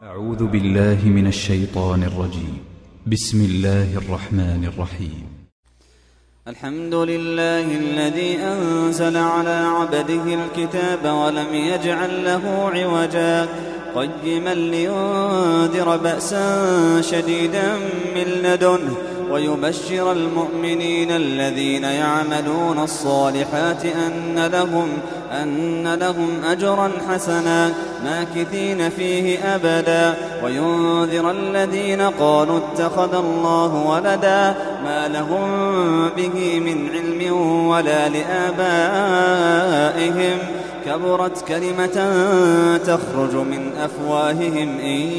أعوذ بالله من الشيطان الرجيم. بسم الله الرحمن الرحيم. الحمد لله الذي أنزل على عبده الكتاب ولم يجعل له عوجا قيما لينذر بأسا شديدا من لدنه ويبشر المؤمنين الذين يعملون الصالحات أن لهم أجرا حسنا ماكثين فيه أبدا وينذر الذين قالوا اتخذ الله ولدا ما لهم به من علم ولا لآبائهم كبرت كلمة تخرج من أفواههم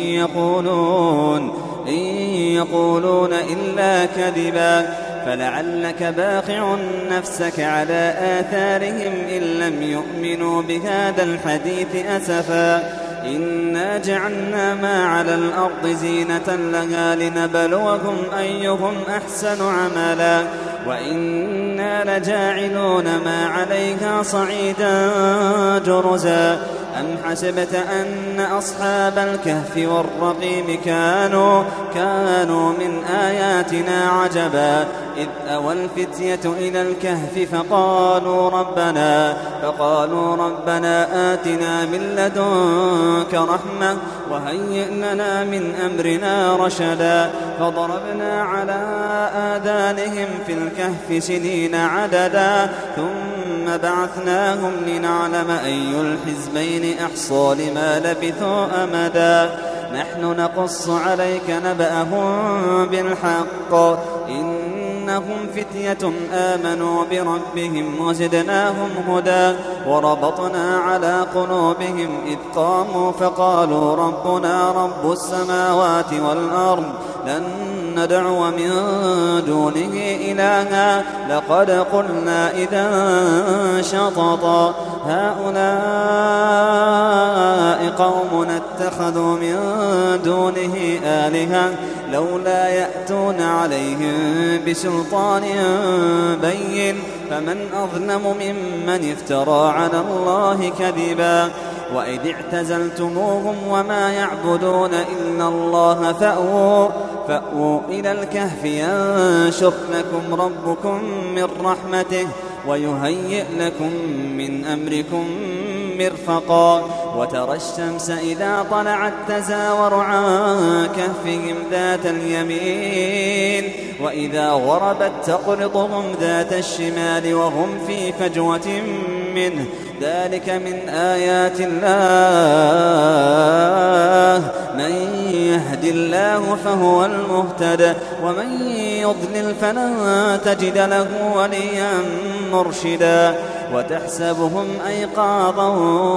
إن يقولون إلا كذبا فلعلك باخع نفسك على آثارهم إن لم يؤمنوا بهذا الحديث أسفا إنا جعلنا ما على الأرض زينة لها لنبلوهم أيهم أحسن عملا وإنا لجاعلون ما عليها صعيدا جرزا أم حسبت أن أصحاب الكهف والرقيم كانوا من آياتنا عجبا إذ أوى الفتية إلى الكهف فقالوا ربنا آتنا من لدنك رحمة وهيئ لنا من أمرنا رشدا فضربنا على آذانهم في الكهف سنين عددا ثم بعثناهم لنعلم أي الحزبين أحصى لما لبثوا أمدا نحن نقص عليك نبأهم بالحق إنهم فتية آمنوا بربهم وزدناهم هدى وربطنا على قلوبهم إذ قاموا فقالوا ربنا رب السماوات والأرض لن ندعو من دونه إلها لقد قلنا إذا شططا هؤلاء قوم اتخذوا من دونه آلهة لولا يأتون عليهم بسلطان بين فمن أظلم ممن افترى على الله كذبا وإذ اعتزلتموهم وما يعبدون إلا الله فأووا إلى الكهف ينشر لكم ربكم من رحمته ويهيئ لكم من أمركم مرفقا وترى الشمس إذا طلعت تزاور عن كهفهم ذات اليمين وإذا غربت تقرضهم ذات الشمال وهم في فجوة منه ذلك من آيات الله من يهد الله فهو المهتد ومن يضلل فلن تجد له وليا مرشدا وتحسبهم أيقاظا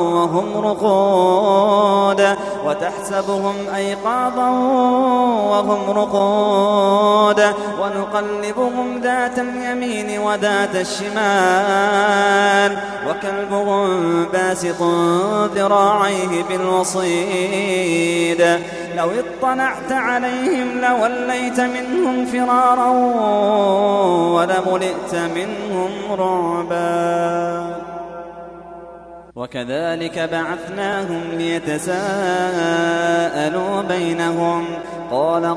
وهم رقود ونقلبهم ذات اليمين وذات الشمال وكلبهم باسط ذراعيه بالوصيد لو اطلعت عليهم لوليت منهم فرارا ولملئت منهم رعبا وكذلك بعثناهم ليتساءلوا بينهم قال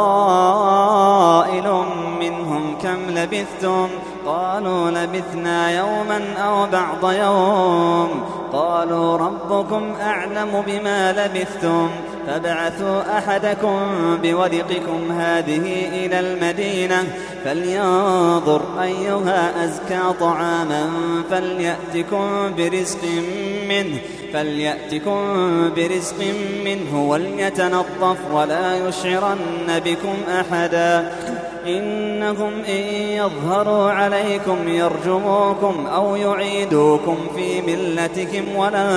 قائل منهم كم لبثتم قالوا لبثنا يوما أو بعض يوم قالوا ربكم أعلم بما لبثتم فابعثوا أحدكم بورقكم هذه إلى المدينة فلينظر أيها أزكى طعاما فليأتكم برزق منه وليتنظف ولا يشعرن بكم أحدا إنهم إن يظهروا عليكم يرجموكم أو يعيدوكم في ملتكم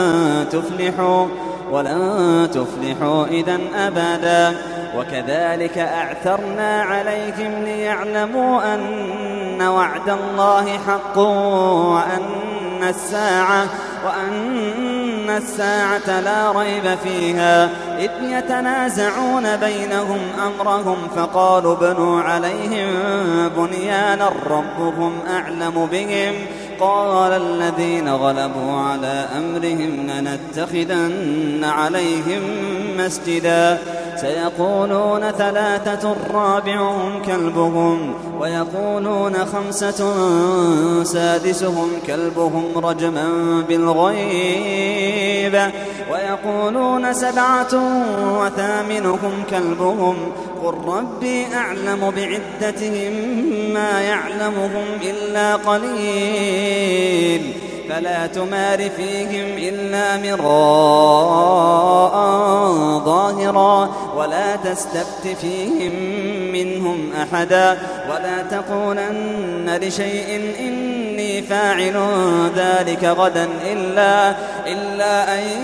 ولن تفلحوا إذن أبدا وكذلك أعثرنا عليهم ليعلموا أن وعد الله حق وأن الساعة لا ريب فيها إذ يتنازعون بينهم أمرهم فقالوا بنوا عليهم بنيانا ربهم أعلم بهم قال الذين غلبوا على أمرهم لنتخذن عليهم مسجدا سيقولون 3 رابعهم كلبهم ويقولون 5 سادسهم كلبهم رجما بالغيب ويقولون 7 وثامنهم كلبهم قل ربي أعلم بعدتهم ما يعلمهم إلا قليل فلا تمار فيهم إلا مراء ظاهرا ولا تستفت فيهم منهم أحدا ولا تقولن لشيء إني فاعل ذلك غدا إلا أن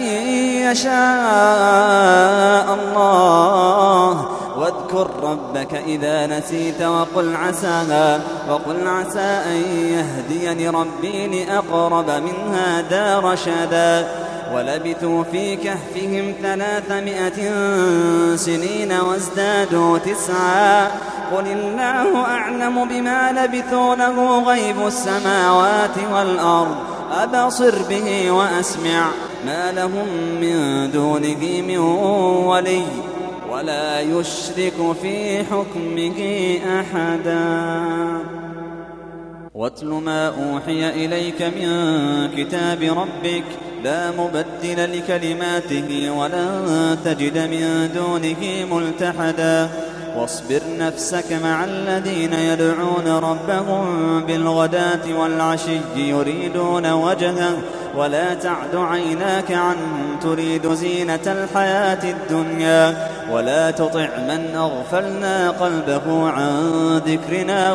يشاء الله واذكر ربك إذا نسيت وقل عسى أن يهديني ربي لأقرب من هذا رشدا ولبثوا في كهفهم 300 سنين وازدادوا 9 قل الله أعلم بما لبثوا له غيب السماوات والأرض أبصر به وأسمع ما لهم من دونه من ولي ولا يشرك في حكمه أحدا واتل ما أوحي إليك من كتاب ربك لا مبدل لكلماته ولن تجد من دونه ملتحدا واصبر نفسك مع الذين يدعون ربهم بالغداة والعشي يريدون وجهه ولا تعد عيناك عنهم تريد زينة الحياة الدنيا ولا تطع من أغفلنا قلبه عن ذكرنا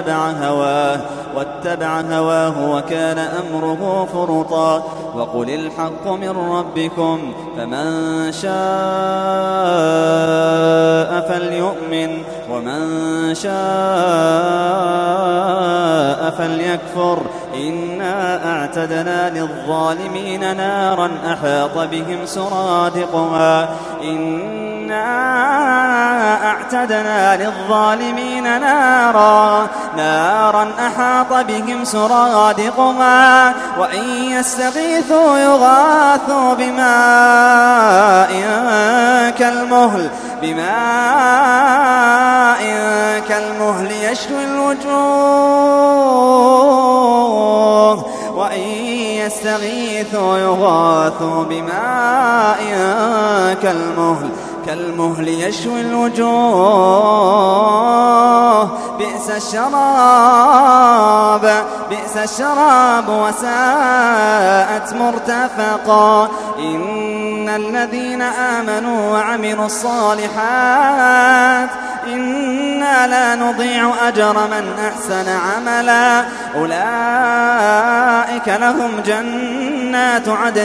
واتبع هواه وكان أمره فرطا وقل الحق من ربكم فمن شاء فليؤمن ومن شاء فليكفر إنا أعتدنا للظالمين نارا أحاط بهم سرادقها نارا أحاط بهم سرادقها وإن يستغيثوا يغاثوا بماء كالمهل يشوي الوجوه وإن يستغيثوا يغاثوا بماء كالمهل يشوي الوجوه بئس الشراب وساءت مرتفقا إن الذين آمنوا وعملوا الصالحات إنا لا نضيع أجر من أحسن عملا أولئك لهم جنات عدن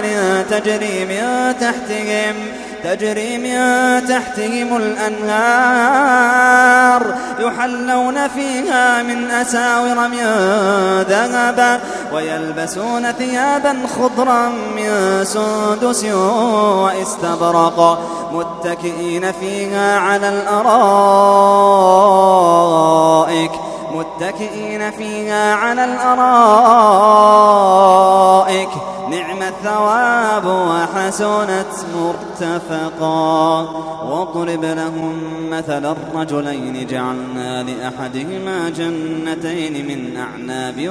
تجري من تحتهم الأنهار يحلون فيها من أساور من ذهب ويلبسون ثيابا خضرا من سندس واستبرق متكئين فيها على الأرائك نعم الثواب وحسنت مرتفقا واضرب لهم مثل الرجلين جعلنا لأحدهما جنتين من أعناب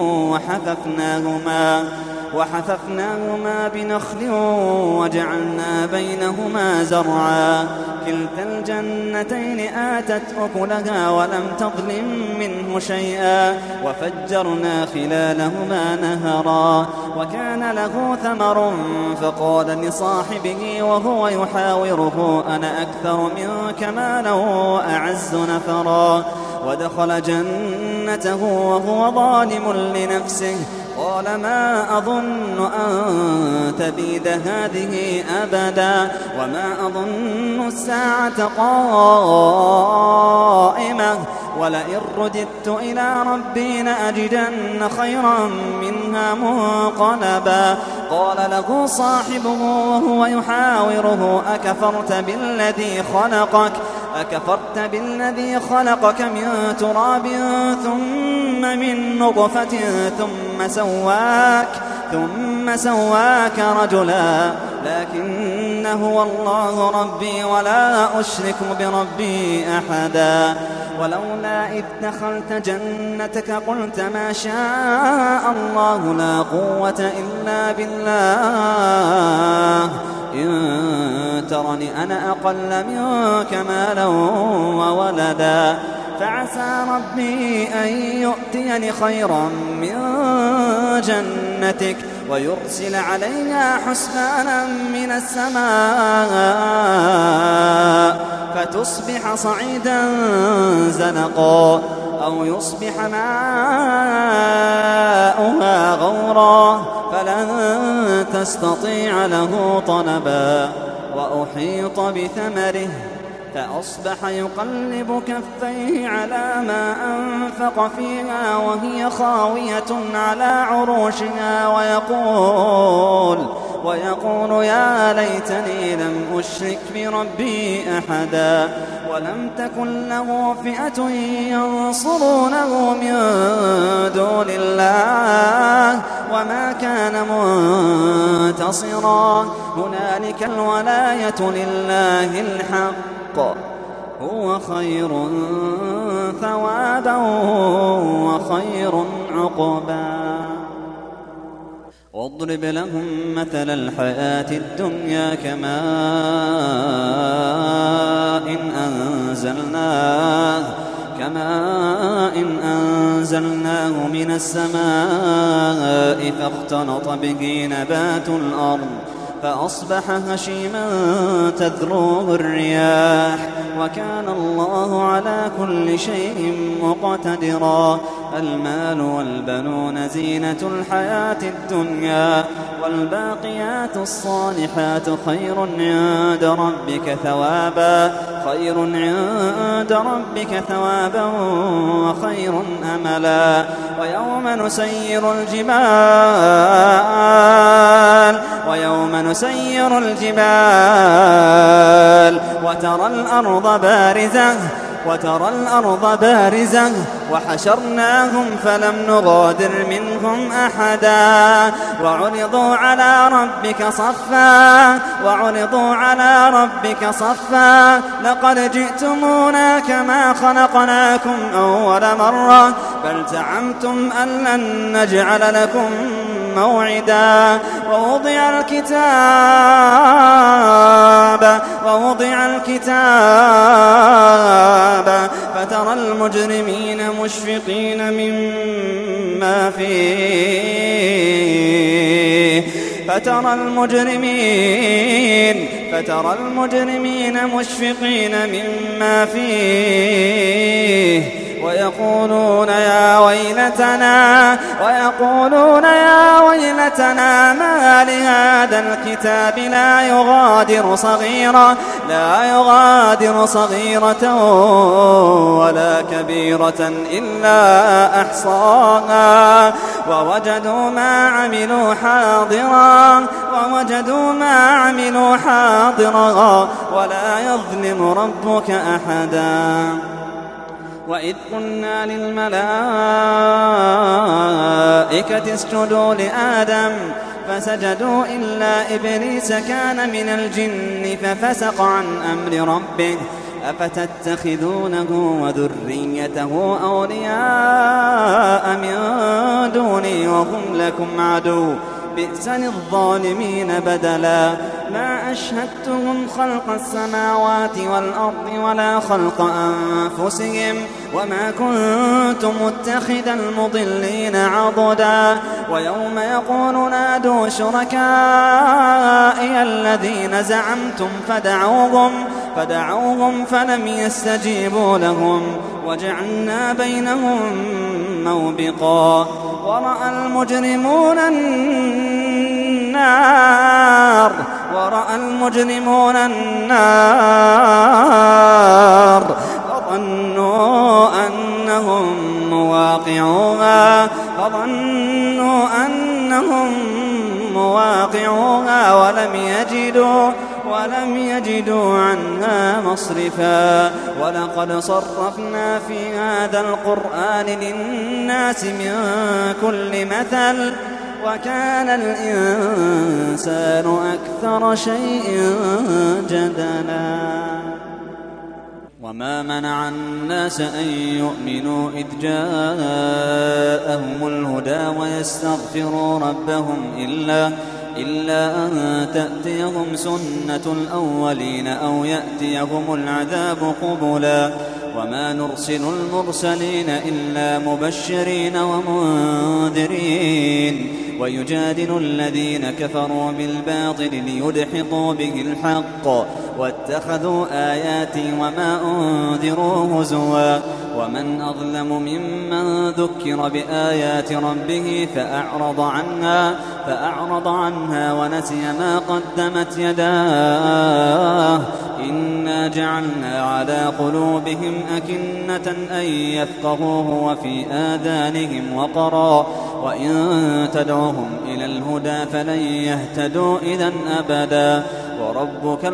وحففناهما بنخل وجعلنا بينهما زرعا كلتا الجنتين آتت أكلها ولم تظلم منه شيئا وفجرنا خلالهما نهرا وكان له ثمر فقال لصاحبه وهو يحاوره أنا أكثر منك مالا وأعز نفرا ودخل جنته وهو ظالم لنفسه قال ما أظن أن تبيد هذه أبدا وما أظن الساعة قائمة ولئن رددت إلى ربي لأجدن خيرا منها منقلبا قال له صاحبه وهو يحاوره أكفرت بالذي خلقك أكفرت بالذي خلقك من تراب ثم من نطفة ثم سواك رجلا لكن هو الله ربي ولا أشرك بربي أحدا ولولا إذ دخلت جنتك قلت ما شاء الله لا قوة إلا بالله إن ترني أنا أقل منك مالا وولدا فعسى ربي أن يؤتيني خيرا من جنتك ويرسل عليها حسبانا من السماء فتصبح صعيدا زلقا أو يصبح ماؤها غورا فلن تستطيع له طلبا وأحيط بثمره فأصبح يقلب كفيه على ما أنفق فيها وهي خاوية على عروشها ويقول يا ليتني لم أشرك بربي أحدا ولم تكن له فئة ينصرونه من دون الله وما كان منتصرا هنالك الولاية لله الحق هو خير ثوابا وخير عقبا واضرب لهم مثل الحياة الدنيا كماء أنزلناه من السماء فاختلط به نبات الأرض فأصبح هشيما تذروه الرياح وكان الله على كل شيء مقتدرا المال والبنون زينة الحياة الدنيا والباقيات الصالحات خير عند ربك ثوابا وخير أملا ويوم نسير الجبال وترى الأرض بارزة وحشرناهم فلم نغادر منهم أحدا وعرضوا على ربك صفا لقد جئتمونا كما خلقناكم أول مرة بل زعمتم أن لن نجعل لكم موعدا ووضع الكتاب فترى المجرمين مشفقين مما فيه ويقولون يا ويلتنا ما لهذا الكتاب لا يغادر صغيرة ولا كبيرة إلا أحصاها ووجدوا ما عملوا حاضرا ولا يظلم ربك أحدا وإذ قلنا للملائكة اسجدوا لآدم فسجدوا إلا إبليس كان من الجن ففسق عن أمر ربه أفتتخذونه وذريته أولياء من دوني وهم لكم عدو بئس للظالمين بدلا ما أشهدتهم خلق السماوات والأرض ولا خلق أنفسهم وما كنت متخذ المضلين عضدا ويوم يقول نادوا شركائي الذين زعمتم فدعوهم فلم يستجيبوا لهم وجعلنا بينهم موبقا ورأى المجرمون النار فظنوا أنهم مواقعوها ولم يجدوا عنها مصرفا ولقد صرفنا في هذا القرآن للناس من كل مثل وكان الإنسان أكثر شيء جدلا وما منع الناس أن يؤمنوا إذ جاءهم الهدى ويستغفروا ربهم إلا أن تأتيهم سنة الأولين أو يأتيهم العذاب قبلا وما نرسل المرسلين إلا مبشرين ومنذرين ويجادل الذين كفروا بالباطل ليدحضوا به الحق واتخذوا آياتي وما أنذروا هزوا ومن أظلم ممن ذكر بآيات ربه فأعرض عنها ونسي ما قدمت يداه إنا جعلنا على قلوبهم أكنة أن يفقهوه وفي آذانهم وقرا وإن تدعوهم إلى الهدى فلن يهتدوا إذا أبدا وربك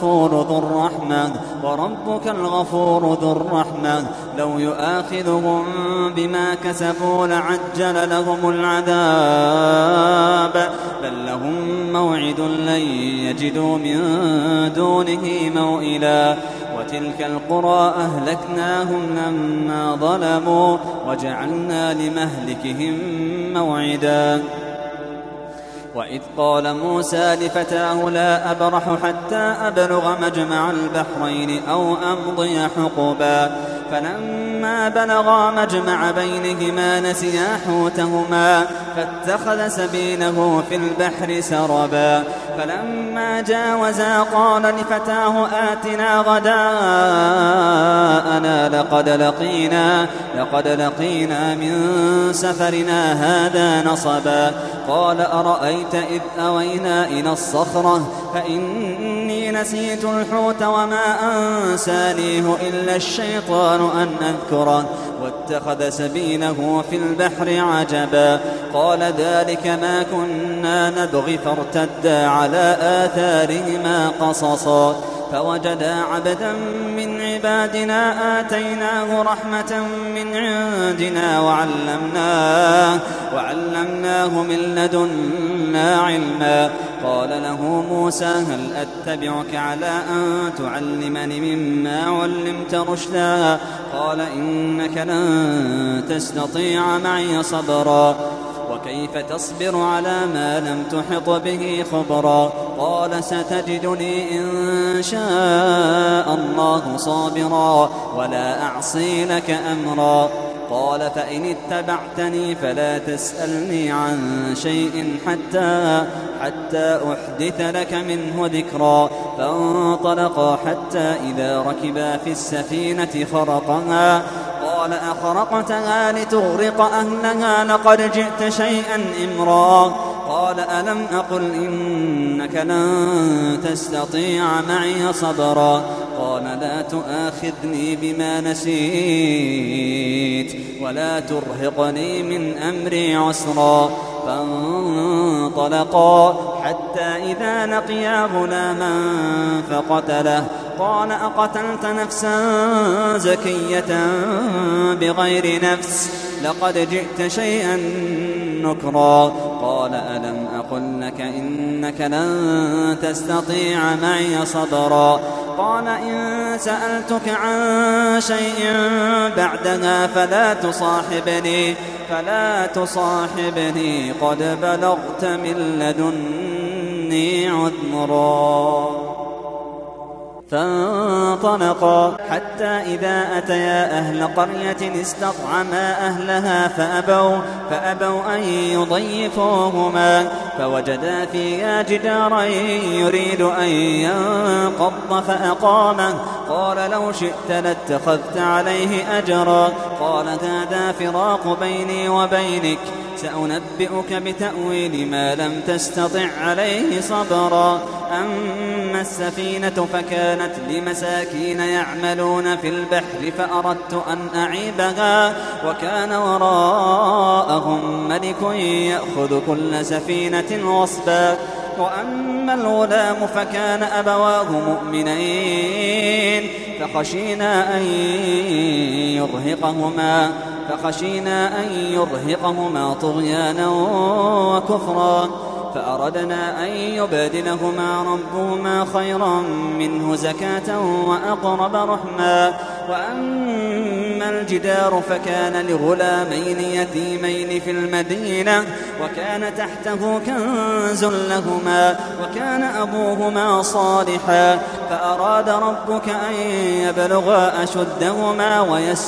الغفور ذو الرحمة لو يؤاخذهم بما كسبوا لعجل لهم العذاب بل لهم موعد لن يجدوا من دونه موئلا وتلك القرى أهلكناهم لما ظلموا وجعلنا لمهلكهم موعدا وإذ قال موسى لفتاه لا أبرح حتى أبلغ مجمع البحرين أو أمضي حقبا فلما بلغا مجمع بينهما نسيا حوتهما فاتخذ سبيله في البحر سربا فلما جاوزا قال لفتاه آتنا غداءنا لقد لقينا من سفرنا هذا نصبا قال أرأيت إذ أوينا إلى الصخرة فإني نسيت الحوت وما أنسانيه إلا الشيطان أن أذكره واتخذ سبيله في البحر عجبا قال ذلك ما كنا نبغي فارتدا على آثارهما قصصا فوجدا عبدا من عبادنا آتيناه رحمة من عندنا وعلمناه من لدنا علما قال له موسى هل أتبعك على أن تعلمني مما علمت رشدا قال إنك لن تستطيع معي صبرا وكيف تصبر على ما لم تحط به خبرا قال ستجدني إن شاء الله صابرا ولا أعصي لك أمرا قال فإن اتبعتني فلا تسألني عن شيء حتى أحدث لك منه ذكرا فانطلقا حتى إذا ركبا في السفينة خرقها قال أخرقتها لتغرق أهلها لقد جئت شيئا إمرا قال ألم أقل إنك لن تستطيع معي صبرا قال لا تؤاخذني بما نسيت ولا ترهقني من أمري عسرا فانطلقا حتى إذا لقيا غلاما فقتله قال أقتلت نفسا زكية بغير نفس لقد جئت شيئا نكرا قال ألم أقل لك إنك لن تستطيع معي صبرا قال إن سألتك عن شيء بعدها فلا تصاحبني قد بلغت من لدني عذرا فانطلقا حتى إذا أتيا أهل قرية استطعما أهلها فأبوا أن يضيفوهما فوجدا فيها جدارا يريد أن ينقض فأقامه قال لو شئت لاتخذت عليه أجرا قال هذا فراق بيني وبينك سأنبئك بتأويل ما لم تستطع عليه صبرا أما السفينة فكانت لمساكين يعملون في البحر فأردت أن أعيبها وكان وراءهم ملك يأخذ كل سفينة غصبا وأما الغلام فكان أبواه مؤمنين فخشينا أن يرهقهما طغيانا وكفرا فأردنا أن يبدلهما ربهما خيرا منه زكاة وأقرب رحما. وأما الجدار فكان لغلامين يتيمين في المدينة وكان تحته كنز لهما وكان أبوهما صالحا فأراد ربك أن يبلغا أشدهما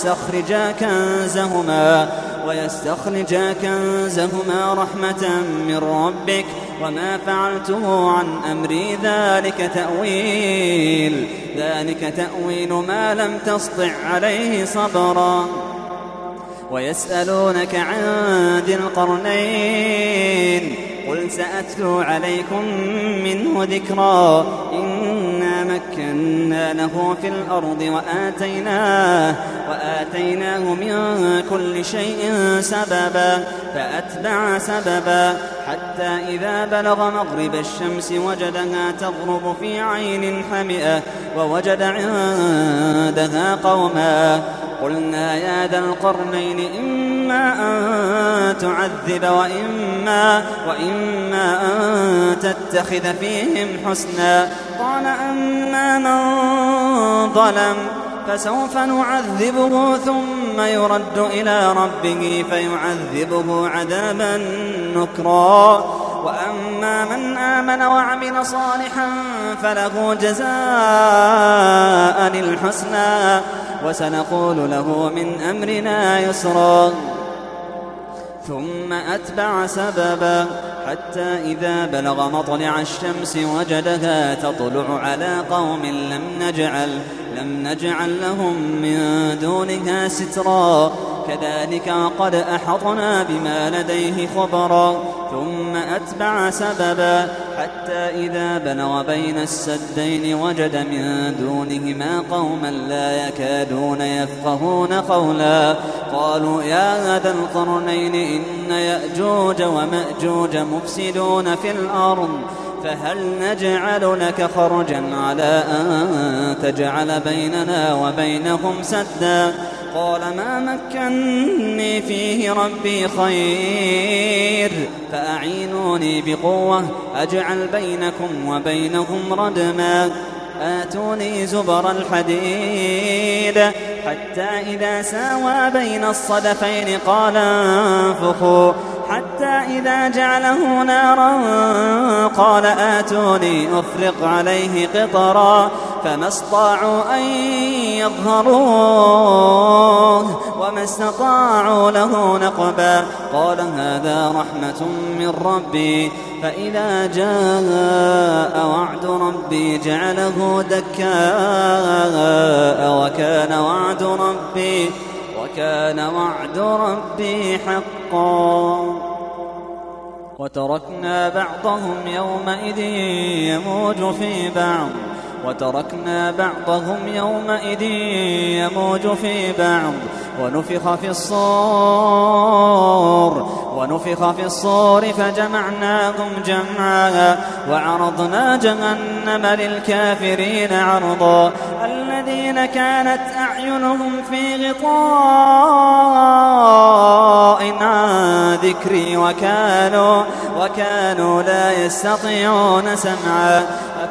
ويستخرجا كنزهما رحمة من ربك وما فعلته عن أمري ذلك تأويل ما لم تسطع عليه صبرا. ويسألونك عن ذي القرنين قل سأتلو عليكم منه ذكرا إنا مكنا له في الأرض وآتيناه من كل شيء سببا فأتبع سببا حتى إذا بلغ مغرب الشمس وجدها تغرب في عين حمئة ووجد عندها قوما قلنا يا ذا القرنين إما أن تعذب وإما أن تتخذ فيهم حسنا قال أما من ظلم فسوف نعذبه ثم يرد إلى ربه فيعذبه عذابا نكرا وأما من آمن وعمل صالحا فله جزاء الحسنى وسنقول له من أمرنا يسرا ثم أتبع سببا حتى إذا بلغ مطلع الشمس وجدها تطلع على قوم لم نجعل لهم من دونها سترا كذلك وقد أحطنا بما لديه خبرا ثم أتبع سببا حتى إذا بلغ بين السدين وجد من دونهما قوما لا يكادون يفقهون قولا قالوا يا ذا القرنين إن يأجوج ومأجوج مفسدون في الأرض فهل نجعل لك خرجا على أن تجعل بيننا وبينهم سدا قال ما مكنني فيه ربي خير فأعينوني بقوة أجعل بينكم وبينهم ردما آتوني زبر الحديد حتى إذا ساوى بين الصدفين قال انفخوا حتى إذا جعله نارا قال آتوني أفرق عليه قطرا فما استطاعوا أن يظهروه وما استطاعوا له نقبا قال هذا رحمة من ربي فإذا جاء وعد ربي جعله دكاء وكان وعد ربي حقا وتركنا بعضهم يومئذ يموج في بعض ونفخ في الصور فجمعناهم جمعا وعرضنا جهنم للكافرين عرضا الذين كانت أعينهم في غطاء عن ذكري وكانوا لا يستطيعون سمعا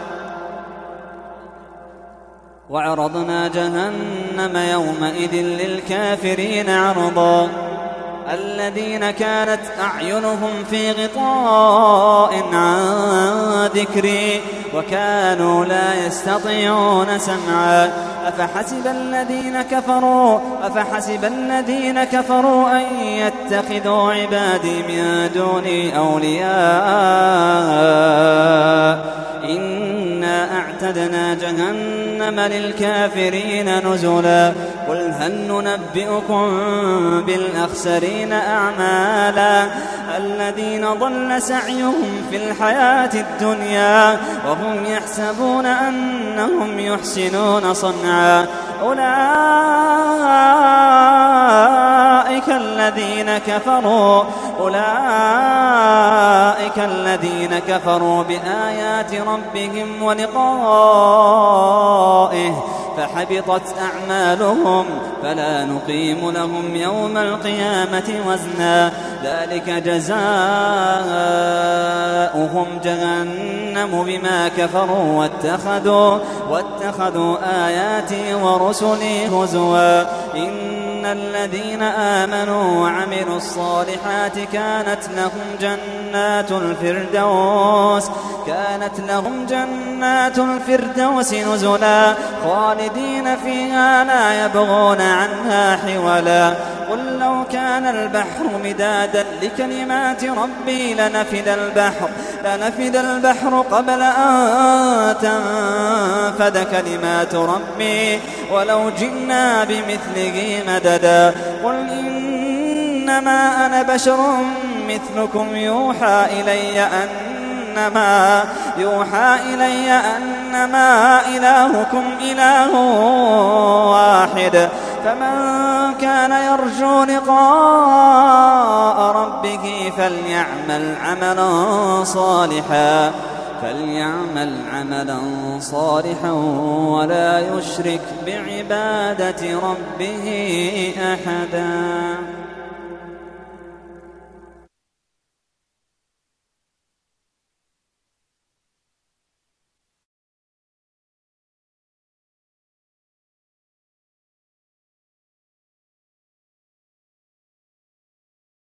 وعرضنا جهنم يومئذ للكافرين عرضا الذين كانت أعينهم في غطاء عن ذكري وكانوا لا يستطيعون سمعا أفحسب الذين كفروا أن يتخذوا عبادي من دوني أولياء إنا أعتدنا جهنم للكافرين نزلا قل هل ننبئكم بالأخسرين أعمالا الذين ضل سعيهم في الحياة الدنيا وهم يحسبون أنهم يحسنون صنعا أولئك أولئك الذين كفروا بآيات ربهم ولقائه فحبطت أعمالهم فلا نقيم لهم يوم القيامة وزنا ذلك جزاؤهم جهنم بما كفروا واتخذوا آياتي ورسلي هزوا إن الذين آمنوا وعملوا الصالحات كانت لهم جنات الفردوس نزلا خالدين فيها لا يبغون عنها حولا قل لو كان البحر مدادا لكلمات ربي لنفد البحر قبل أن تنفد كلمات ربي ولو جئنا بمثله مددا قل إنما أنا بشر مثلكم يوحى إلي أنما إلهكم إله واحد فمن كان يرجو لقاء ربه فليعمل عملا صالحا ولا يشرك بعبادة ربه أحدا.